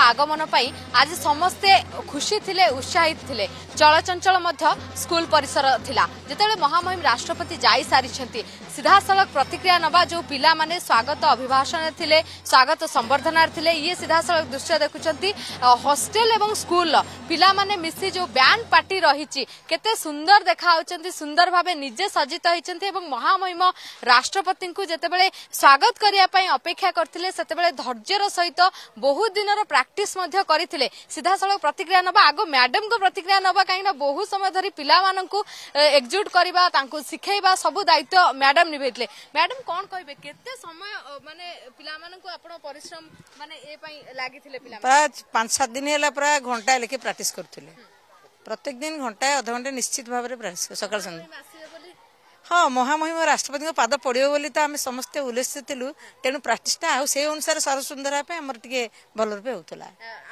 आगमन पाई आज समस्ते खुशी थिले उत्साहित थिले चलचंचल मध्य स्कूल परिसर थिला जेतेबेले महामहिम राष्ट्रपति जाई सारिछंती सीधा सड़क प्रतिक्रिया नबा जो पिला माने स्वागत अभिभाषण थिले स्वागत संवर्धना थिले ये सीधा सड़क दृश्य देखुचंती हॉस्टल एवं स्कूल पिला माने मिसी जो बैंड पार्टी रहिची केते सुंदर देखा होचंती सुंदर भाबे निजे सज्जित होइचंती एवं महामहिम राष्ट्रपति को जेतेबेले स्वागत करिया पई अपेक्षा करथिले सेतेबेले धैर्यर सहित बहुत दिनर प्रैक्टिस मध्य करथिले सीधा सड़क प्रतिक्रिया नबा आगो मैडम को प्रतिक्रिया नबा काईना बहुत समय धरी पिला माननकु एकजुट करबा तांको सिखैबा सब दायित्व मैडम निभेतले मैडम कोन कहबे केते समय माने पिला माननकु आपण परिश्रम माने ए पई लागिथिले पिला प्राय 5-7 दिन हैला प्राय घंटा लेके प्रैक्टिस करथिले प्रत्येक दिन घंटा आधा घंटा निश्चित भाव में प्रैक्टिस सकाळ संध्या हाँ महामहिम राष्ट्रपति पाद पड़ो बोली तो आम समस्ते उल्लसित थिलु तेणु प्राक्टिसटा आ से अनुसार सर सुंदर आमर टिके भल रूपे होतला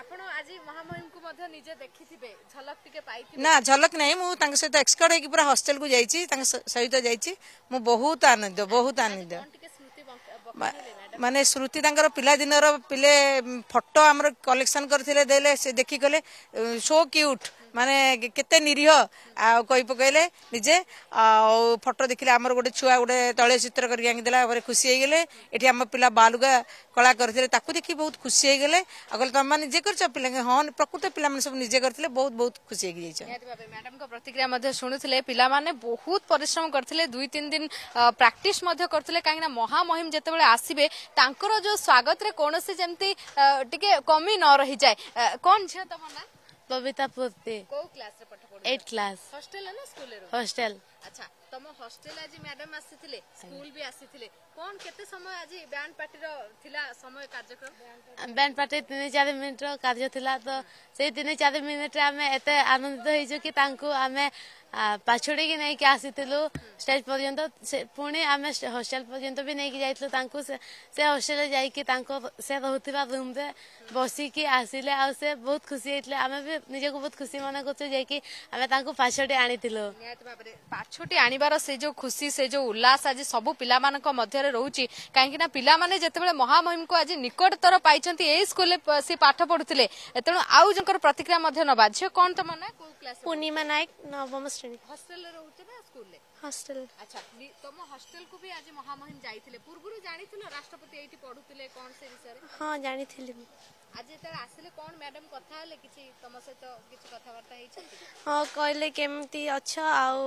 ना झलक नहीं मु तांक सहित एक्सपर्ट है पूरा हॉस्टल को जाइछि तांक सहित जाइछि मु बहुत आनंद माने श्रुति तांकर पिला दिनर पिले फोटो हमर कलेक्शन करथिले देले से देखि गले सो क्यूट माने केते निरीह आ कहि पकैले निजे फोटो देखिले हमर गोटे छुआ गोटे तळे चित्र करि आंगी देला बरे खुशी हे गेले एठी हम पिला बालुगा कला करथिले ताकू देखि बहुत खुशी हे गेले अगल तम माने जे करछ पिला हां प्रकृत पिला माने सब निजे करथिले बहुत खुशी हे जाइछ मैडम को प्रतिक्रिया मध्ये सुनुथिले पिला माने बहुत परिश्रम करथिले 2-3 दिन प्रैक्टिस मध्ये करथिले काईना महामहिम जेतेबेले आसीबे तांकर जो स्वागत रे कोनोसी जेमती टिके कमी न रही जाए कोन झियो तमना बबीता पूर्ति को क्लास रे पाठ पढो 8 क्लास हॉस्टल है ना स्कूल रे हॉस्टल अच्छा तम हॉस्टल आज मैडम आसीथिले स्कूल भी आसीथिले कोन केते समय आज बैंड पार्टी रो थिला समय कार्यक्रम बैंड पार्टी 3-4 मिनिट रो कार्य थिला तो से 3-4 मिनिट रे हमें एते आनंदित होइजो कि तांको हमें पाछोड़ी की नहीं कि आसीथिलु स्टेज पर्यंत पुणी आम हॉस्टल पर्यंत भी नहीं कि जाइथिलु तांको से हॉस्टल जाई कि तांको से रहउथिबा रूम रे बसी कि आसीले आ से बहुत खुशी हेतले आमे भी निजे को बहुत खुशी मन करछु जे कि आमे तांको पाछोटी आनिथिलु पाछोटी आनिबार से जो खुशी से जो उल्लास आज सब पिला मानक मध्य रे रहउची काहेकि ना पिला माने जेतेबेले महामहिम को आज निकटतर पाइछंती ए स्कूल से पाठ पढुथिले एतणु आउ जंकर प्रतिक्रिया मध्य नबा झ कोन त मना को क्लास पूर्णिमा नायक नवम श्रेणी हॉस्टल रे रहउते ना स्कूल ले हॉस्टल अच्छा तुम हॉस्टल को भी आज महामहिम जाइथिले पूर्वरु जानिथिलो राष्ट्रपति एठी पढुथिले कोन से विषय रे हां जानिथिले आज एतर आसिले कोन मैडम कथा हले किछि तम से तो किछि कथा वार्ता हेछंती हां कहले केमती अच्छा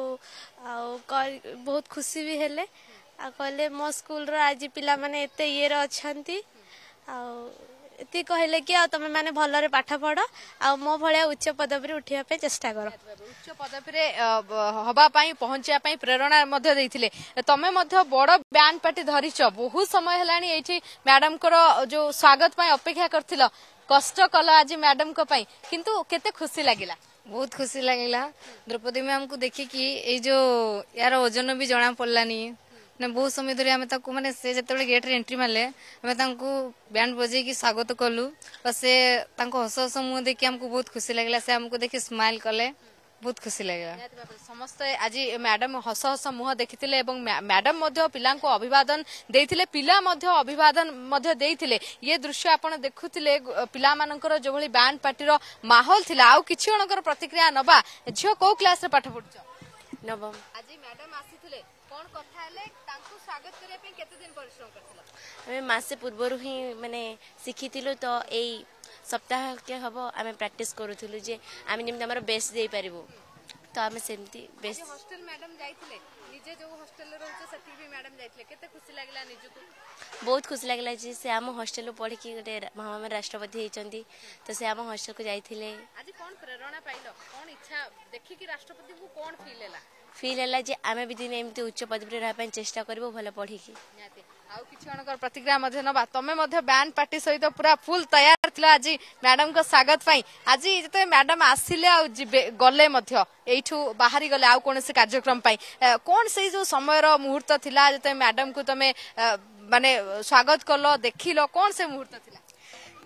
बहुत खुशी भी हेले आ कहले मो स्कूल रो आज पिला माने एते ये रो अछंती आ एति कहले कि तुम माने भलरे पाठ पढ़ आ मो भलिया उच्च पदवी उठिया पे चेष्टा करो उच्च पदवी रे हबा पई पहुंचिया पई प्रेरणा मध्ये देइथिले तमे मध्ये बड़ बैंड पार्टी धरिछ बहुत समय हलानी एठी मैडम को जो स्वागत पई अपेक्षा करथिलो कष्ट कल आज मैडम को पई किंतु केते खुशी लागिला बहुत खुशी लगिला द्रौपदी मैम को देखी कि ए जो यार ओजन भी जना पड़लानी ना बहुत समय धरी आम माने से जते गेट रे एंट्री मारले आम बैंड बजे की स्वागत कलु और से हस हस मुह देखी हमको बहुत खुशी लगे से हमको देखी स्माइल कले बहुत खुशी लगे समस्त आज मैडम हस हस मुह देखिथिले एवं मैडम पिला अभिवादन देइथिले पिला अभिवादन देइथिले ये दृश्य आपण देखुथिले पिला मानकर जो भली बैंड पार्टी रो माहौल थिला आउ किछि जणकर प्रतिक्रिया नबा झियो को क्लास रे पाठ पढुछ नवम आज मैडम आसीथिले कोन कथा हले तांको स्वागत करिया पे केते दिन परिश्रम करथिला हमें मासे पूर्वरु ही माने सिखिथिलु तो एई सप्ताह के हबो आमे प्रैक्टिस करूथिलु जे आमे निम हमर बेस्ट देई परिबो तो आमे सेमती बेस्ट हॉस्टल मैडम जाइथिले निजे जो हॉस्टल रे रहउछ सती भी मैडम जाइथिले केते खुशी लागला निजुको बहुत खुशी लागला जे से हम हॉस्टल पढ़ी कि गोटे महामहिम राष्ट्रपति हेचंती तो से हम हॉस्टल को जाइथिले आज कोन प्रेरणा पाइलो कोन इच्छा देखि कि राष्ट्रपति को कोन फील हैला जे आमे भी दिन एमती उच्च पदवी रहा पय चेष्टा करबो भलो पढ़ी कि आउ किछि जणकर प्रतिक्रिया मध्ये नबा तमे मध्ये बैंड पार्टी सहित पूरा फुल तैयार थिला आज मैडम को स्वागत पई आज जते मैडम आसिले आ जिबे गले मध्ये एठू बाहरी गले आउ कोनसे कार्यक्रम पई कोन से जो समय रो मुहूर्त थिला जते मैडम को तमे माने स्वागत करलो देखिलो कोन से मुहूर्त थिला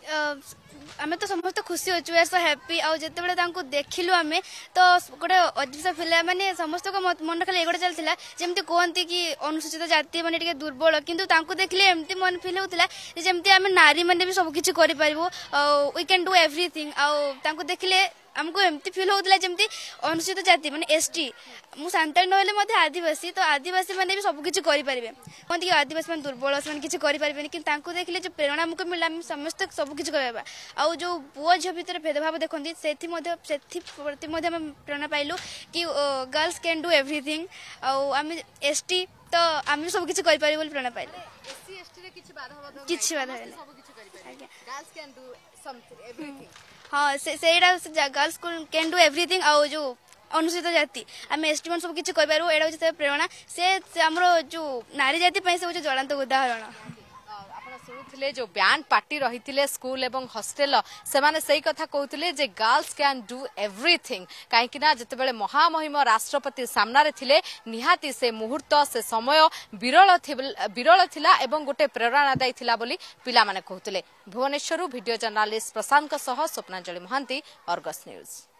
आमे तो समस्त खुशी अच्छु वी सो हैप्पी आउ जिते देखिलु आमे तो गोटे अजीब सा फिल माने समस्त को मन खाली एगोटे चलता जमती कहती कि अनुसूचित जाति माने टिके दुर्बल किंतु तांको देखले एमती मन फिल होता जमती आमे नारी माने भी सब किछि करि पारिबो वी कैन डू एवरीथिंग आउ तांको देखले हमको एमती फिल होता जमती अनुसूचित जाति माने एसटी मु सांताल नहले आदिवासी तो आदिवासी माने भी सब किछि करि पारिबे कहती कि आदिवासी माने दुर्बल से किछि करि पारिबेनी कि तांको देखले जो प्रेरणा हमको मिला हम समस्त सब किछि करबा आउ जो पुओ झियो भितर भेदभाव देखंती सेथि प्रति हम प्रेरणा पाइलु कि गर्ल्स कैन डू एवरीथिंग आउ आम एसटी तो आम सब किछि करि पारिबो प्रेरणा पाइलु एससी एसटी रे किछि बाधा किछि बाधा सब किछि करि पारिबे girls can do something everything हाँ से गर्ल्स कैन डू एवरीथिंग आउ जो अनुसूचित जाति आम एसटी मन सब किछि करिबारु एडा होछि प्रेरणा से हमरो जो नारी जाति पई से ज्वलंत उदाहरण शुणुले जो बैंड पार्टी रही स्कूल एवं हॉस्टेल से माने सही कथा कहते जे गर्ल्स कैन डू एवरीथिंग कहीं जितेबाला महामहिम राष्ट्रपति सामने थिले निहाती से मुहूर्त से समय विरल थिला एवं गोटे प्रेरणादायी थिला बोली पिला माने कहते। Bhubaneswar video journalist Prashant Swapnanjali Mahanty, Argus news.